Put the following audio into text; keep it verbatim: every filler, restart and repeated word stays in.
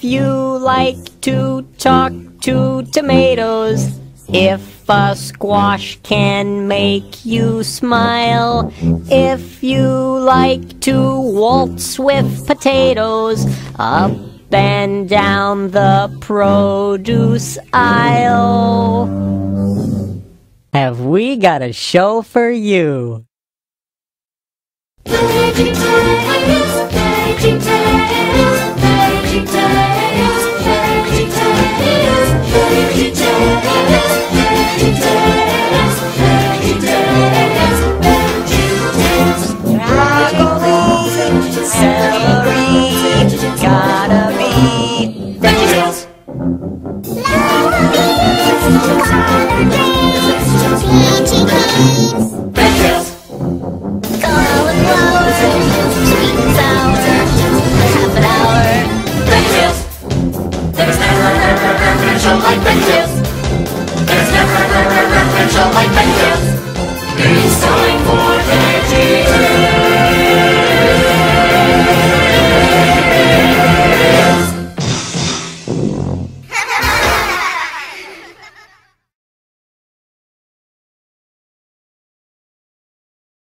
you like to talk to tomatoes, if a squash can make you smile, if you like to waltz with potatoes, up and down the produce aisle, have we got a show for you? ShapeTales, ShapeTales, ShapeTales, ShapeTales, ShapeTales, ShapeTales.